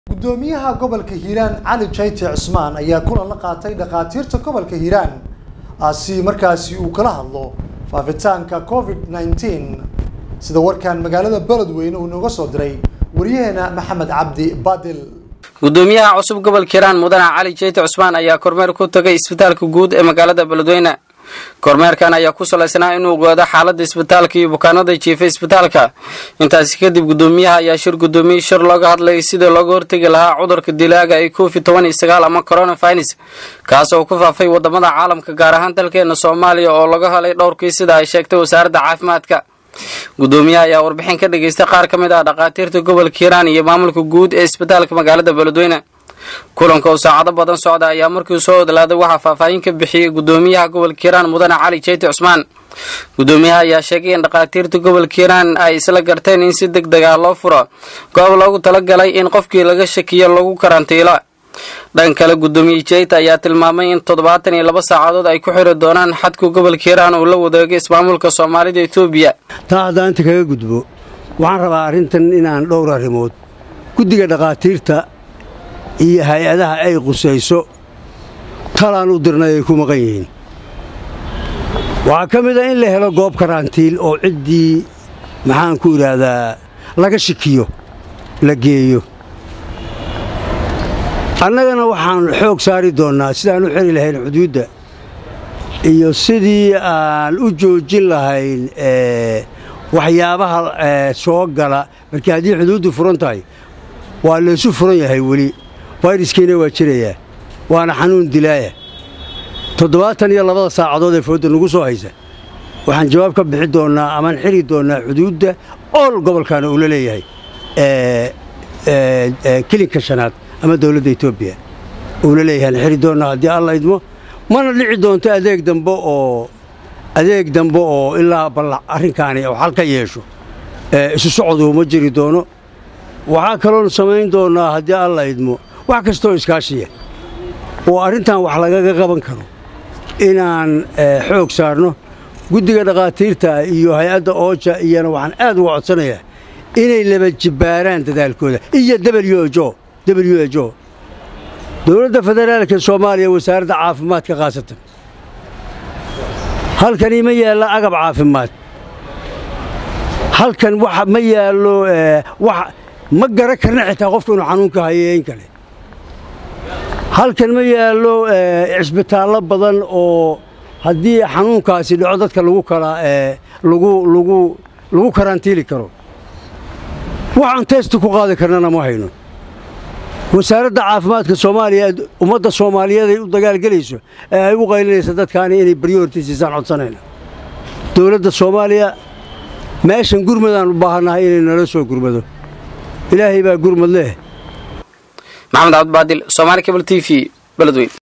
gudoomiyaha gobolka Hiiraan Cali Jayti Cusmaan ayaa kulan la qaatay dhaqaatiirta gobolka Hiiraan si markaasi uu kala hadlo faafitaanka COVID-19 sida warkan magaalada Beledweyne uu nooga soo diray wariyaheena Maxamed Cabdi Badil. gudoomiyaha cusub gobolka Hiiraan Mudane Cali Jayti Cusmaan ayaa kormeer ku tagay isbitaalka guud ee magaalada Beledweyne. kormeerkan ayaa ku saleysanaa inuu ogaado xaaladda isbitaalka iyo bukaanada jiifay isbitaalka. intaas kadib gudoomiyaha ayaa shir looga hadlay sida looga hortagi lahaa cudurka dilaaga ee COVID-19 ama coronavirus kaas oo ku faafay wadamada caalamka gaar ahaan dalkeena Soomaaliya oo laga helay dhowr kiis sida ay sheegtay wasaaradda caafimaadka. gudoomiyaha ayaa warbixin ka dhageystay qaar ka mid ah dhaqaatiirta gobolka Hiiraan iyo maamulka guud ee isbitaalka magaalada Beledweyne. kulanka oo saacado badan socda ayaa markii soo odlaaday waxa faahfaahin ka bixiyay gudoomiyaha gobolka Hiiraan Mudane Cali Jayti Cusmaan. gudoomiyaha ayaa sheegay in dhaqaatiirta gobolka Hiiraan ay isla garteen in si degdeg ah loo furo goob loogu talagalay in qofkii laga shakiyo lagu karantiilo. dhan kale gudoomiye Jayti ayaa tilmaamay in 72 saacadood ay ku xiri doonaan xadka gobolka Hiiraan oo la wadaago ismaamulka Soomaalida Itoobiya. taadaanta kaga gudbo waxaan rabaa arintan inaan dhowr arrimood gudiga dhaqaatiirta iyo hay'adaha ay qusayso talaan u dirnay ay ku maqan yihiin. waxa kamid ah in la helo goob karantiil oo cidii maxaan ku iraahdaa laga shikiyo la geeyo. annagana waxaan xoog saari doonaa sidaan u xiri lahayn xuduudda iyo sidii aan u joojin lahayn waxyaabaha soo gala markii haddii xuduuddu furan tahay waa laysu furan yahay weli fayraskiina waa jirayaa waana xanuun dilaaya 72 saacadood ee fooda nagu soo haysa waxaan jawaab ka bixi doonaa amaan xiri doonaa xuduudda ool gobolkaana uu la leeyahay kilinka shanaad ama dawladda Itoobiya uu la leeyahay xiri doonaa haddii alla idmo mana dhici doonto adeeg dambe oo ilaa bal arrinkaani oo xal ka yeesho isu socodku ma jiri doono. waxaa kaloo samayn doonaa haddii alla idmo wax kastoo iskaashiya oo arrintan wax lagaga qaban karo inaan xoog saarno. guddiga dhaqaatiirta iyo hay'adda ooja iyana waxaan aad uga codsanayaa inay laba jibaaraan dadaalkooda iyo WHO dowladda federaalka Soomaaliya wasaaradda caafimaadka qaasatan halkan ma yaala agab caafimaad halkan wax ma yaalo wax ma garan karna xitaa qofku inuu xanuunka hayeen kale halkan ma yaalo isbitaallo badan oo haddii xanuunkaasi dhaco dadka lagu karantiili karo waxaan test ku qaadi karnana ma hayno. wasaaradda caafimaadka Soomaaliya ummadda Soomaaliyeed ay u dagaalgelayso ay u qaylinayso dadkaani inay priority siiyaan codsanayna dawladda Soomaaliya meeshan gurmadaan u baahanahay inay nala soo gurmado. ilaahay baa gurmad leh. Maxamed Cabdi Badil, Somali Cable TV, Beledweyne.